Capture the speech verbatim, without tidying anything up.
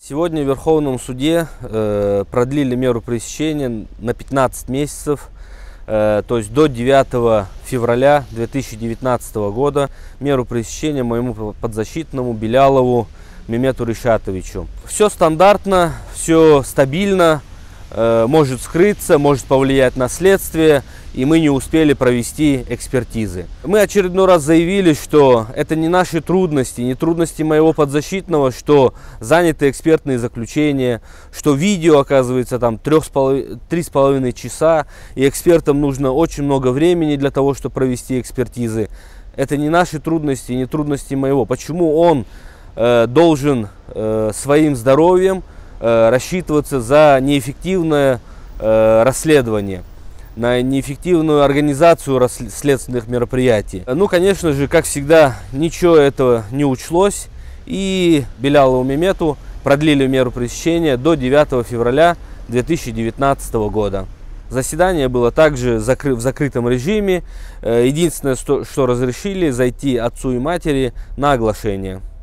Сегодня в Верховном суде э, продлили меру пресечения на пятнадцать месяцев, э, то есть до девятого февраля две тысячи девятнадцатого года, меру пресечения моему подзащитному Белялову Мемету Ришатовичу. Все стандартно, все стабильно, э, может скрыться, может повлиять на следствие, и мы не успели провести экспертизы. Мы очередной раз заявили, что это не наши трудности, не трудности моего подзащитного, что заняты экспертные заключения, что видео оказывается там три с половиной часа, и экспертам нужно очень много времени для того, чтобы провести экспертизы. Это не наши трудности, не трудности моего. Почему он э, должен э, своим здоровьем э, рассчитываться за неэффективное э, расследование, на неэффективную организацию следственных мероприятий? Ну, конечно же, как всегда, ничего этого не учлось, и Белялову Мемету продлили меру пресечения до девятого февраля две тысячи девятнадцатого года. Заседание было также закры в закрытом режиме. Единственное, что, что разрешили, зайти отцу и матери на оглашение.